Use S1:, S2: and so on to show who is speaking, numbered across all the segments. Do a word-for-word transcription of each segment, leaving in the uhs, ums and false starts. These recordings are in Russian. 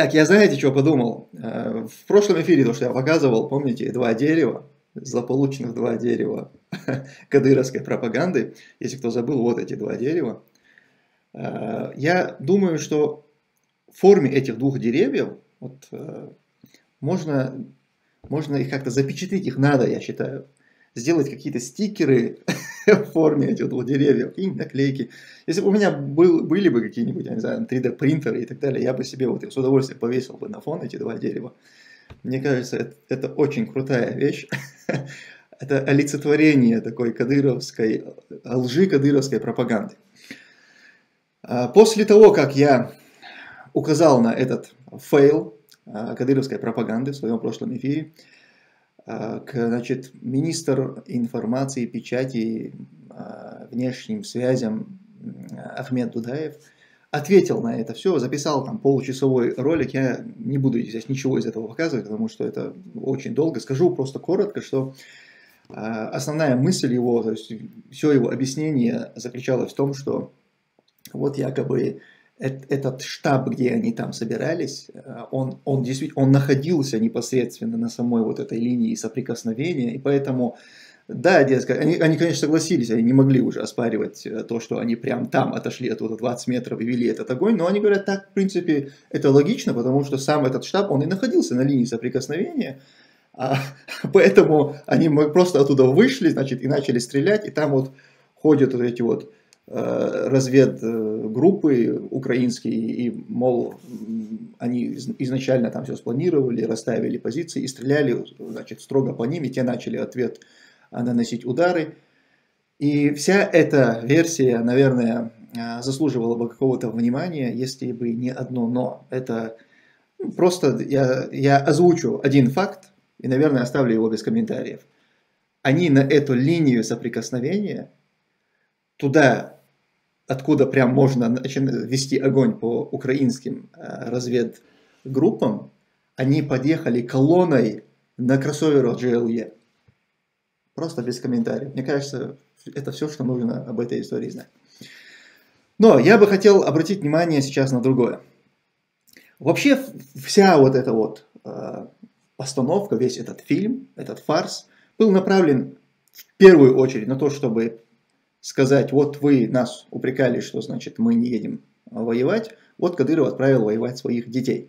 S1: Так, я знаете, что подумал? Э, В прошлом эфире, то, что я показывал, помните, два дерева, злополучных два дерева кадыровской пропаганды. Если кто забыл, вот эти два дерева. Э, Я думаю, что в форме этих двух деревьев вот, э, можно, можно их как-то запечатлеть, их надо, я считаю. Сделать какие-то стикеры в форме этих двух деревьев, какие-нибудь наклейки. Если бы у меня был, были бы какие-нибудь, я не знаю, три дэ принтеры и так далее, я бы себе вот их с удовольствием повесил бы на фон эти два дерева. Мне кажется, это, это очень крутая вещь. Это олицетворение такой кадыровской, лжи кадыровской пропаганды. А После того, как я указал на этот фейл а, кадыровской пропаганды в своем прошлом эфире, а, к, значит, министр информации, печати, а, внешним связям м, Ахмед Дудаев ответил на это все, записал там получасовой ролик. Я не буду здесь ничего из этого показывать, потому что это очень долго. Скажу просто коротко, что а, основная мысль его, то есть все его объяснение заключалось в том, что вот якобы эт- этот штаб, где они там собирались, э, он, он действительно он находился непосредственно на самой вот этой линии соприкосновения, и поэтому, да, дескать, они, они, конечно, согласились, они не могли уже оспаривать э, то, что они прям там отошли оттуда двадцать метров и вели этот огонь, но они говорят, так, в принципе, это логично, потому что сам этот штаб, он и находился на линии соприкосновения, а, поэтому они мо- просто оттуда вышли, значит, и начали стрелять, и там вот ходят вот эти вот э, разведгруппы украинские, и, мол, м, они из- изначально там все спланировали, расставили позиции и стреляли, значит, строго по ним, и те начали ответ а, наносить удары. И вся эта версия, наверное, а, заслуживала бы какого-то внимания, если бы не одно «но». Это ну, просто я, я озвучу один факт и, наверное, оставлю его без комментариев. Они на эту линию соприкосновения, туда, откуда прям можно начи- вести огонь по украинским э, разведгруппам, они подъехали колонной на кроссоверах джи эл и. Просто без комментариев. Мне кажется, это все, что нужно об этой истории знать. Но я бы хотел обратить внимание сейчас на другое. Вообще вся вот эта вот э, постановка, весь этот фильм, этот фарс был направлен в первую очередь на то, чтобы сказать, вот вы нас упрекали, что значит мы не едем воевать, вот Кадыров отправил воевать своих детей.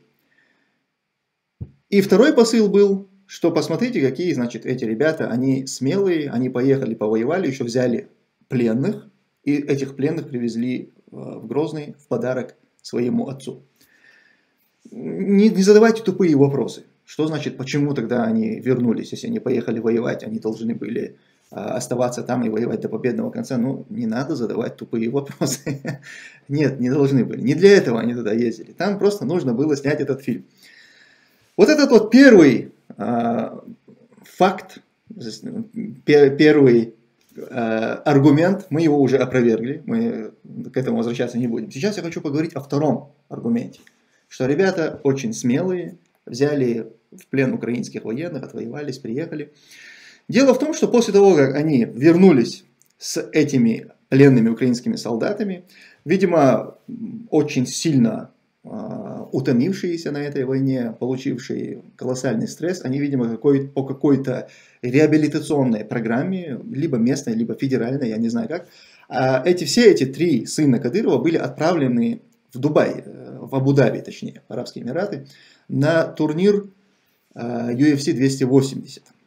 S1: И второй посыл был, что посмотрите, какие, значит, эти ребята, они смелые, они поехали, повоевали, еще взяли пленных, и этих пленных привезли э, в Грозный в подарок своему отцу. Не, не задавайте тупые вопросы. Что значит, почему тогда они вернулись, если они поехали воевать, они должны были а, оставаться там и воевать до победного конца? Ну, не надо задавать тупые вопросы. Нет, не должны были. Не для этого они туда ездили. Там просто нужно было снять этот фильм. Вот этот вот первый а, факт, пер- первый а, аргумент, мы его уже опровергли, мы к этому возвращаться не будем. Сейчас я хочу поговорить о втором аргументе. Что ребята очень смелые, взяли в плен украинских военных, отвоевались, приехали. Дело в том, что после того, как они вернулись с этими пленными украинскими солдатами, видимо, очень сильно э, утомившиеся на этой войне, получившие колоссальный стресс, они, видимо, какой, по какой-то реабилитационной программе, либо местной, либо федеральной, я не знаю как, а эти, все эти три сына Кадырова были отправлены в Дубай, в Абу-Даби, точнее, в Арабские Эмираты, на турнир ю эф си двести восемьдесят.